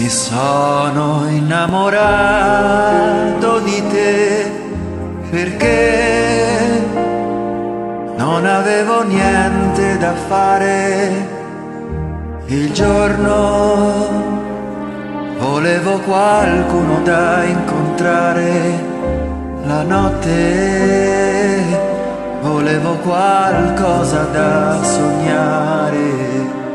Mi sono innamorato di te perché non avevo niente da fare. Il giorno volevo qualcuno da incontrare, la notte volevo qualcosa da sognare.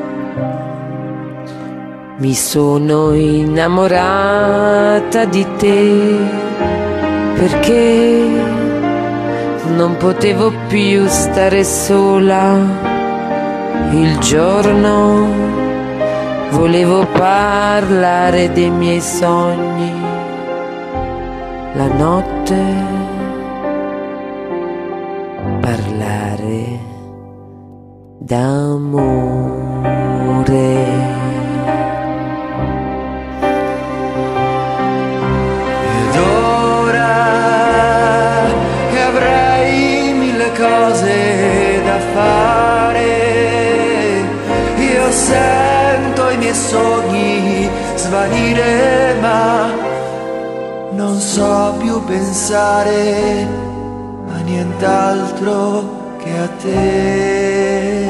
Mi sono innamorata di te perché non potevo più stare sola. Il giorno volevo parlare dei miei sogni, la notte parlare d'amore. Cose da fare, io sento i miei sogni svanire, ma non so più pensare a nient'altro che a te.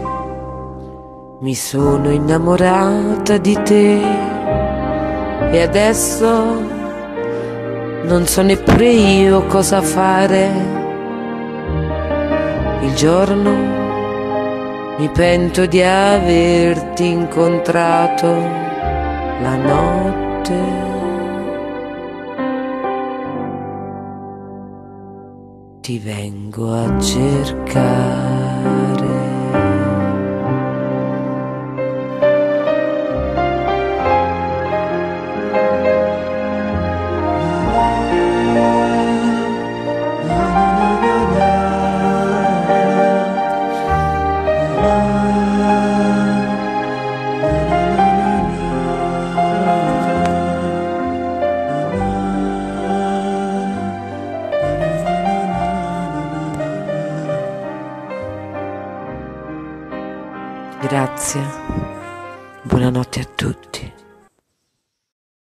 Mi sono innamorata di te e adesso non so neppure io cosa fare. Il giorno mi pento di averti incontrato, la notte ti vengo a cercare. Grazie, buonanotte a tutti.